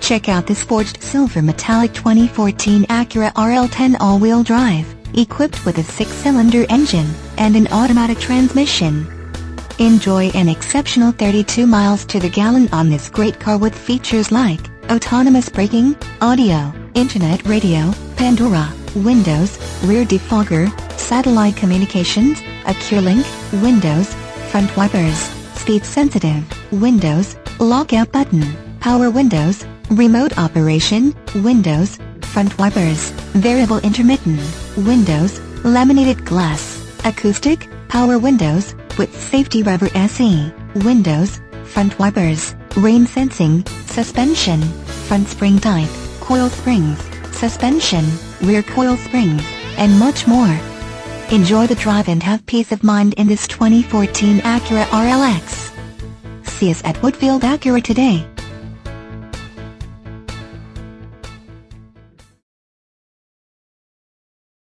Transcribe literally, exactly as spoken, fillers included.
Check out this forged silver metallic twenty fourteen Acura R L ten all-wheel drive, equipped with a six-cylinder engine and an automatic transmission. Enjoy an exceptional thirty-two miles to the gallon on this great car with features like autonomous braking, audio, internet radio, Pandora, windows, rear defogger, satellite communications, Acura Link, windows, front wipers, speed sensitive, windows, lockout button, power windows, remote operation, windows, front wipers, variable intermittent, windows, laminated glass, acoustic, power windows, with safety rubber S E, windows, front wipers, rain sensing, suspension, front spring type, coil springs, suspension, rear coil springs, and much more. Enjoy the drive and have peace of mind in this twenty fourteen Acura R L X. See us at Woodfield Acura today.